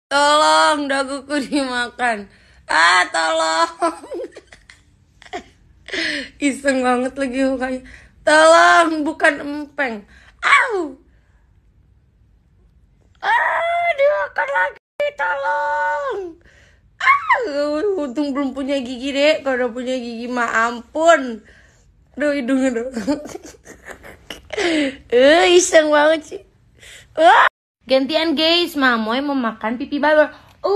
Tolong, daguku dimakan. Ah, tolong. Iseng banget lagi mukanya. Tolong, bukan empeng. Au. Ah, dimakan lagi. Tolong. Untung belum punya gigi, Dek. Kalau udah punya gigi mah ampun. Aduh, hidungnya dong. Iseng banget sih. Gantian guys, Mamoy mau makan pipi balon.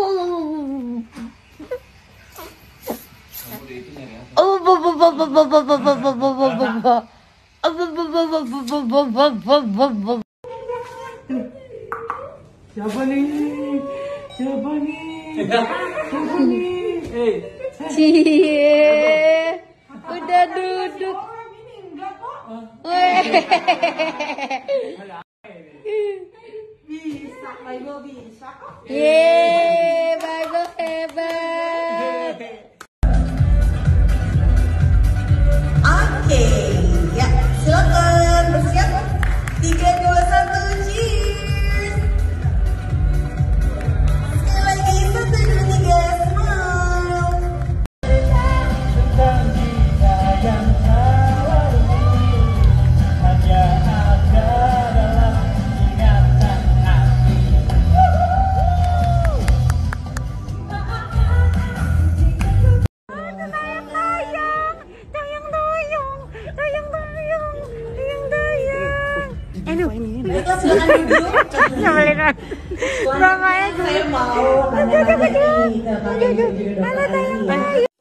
Siapa nih? Siapa nih? Siapa nih? Cie, udah duduk. Bisa, Bible bisa kok. Yeay, Bible hebat. Oke, ya silakan bersiap. 3, 2, 1, cheers. Sekali lagi 1, 2, 3, smile. Tentang kita yang selalu hanya ada dalam ingatan hati. Baiklah, silakan duduk. Mamanya Saya mau. Halo, tayang.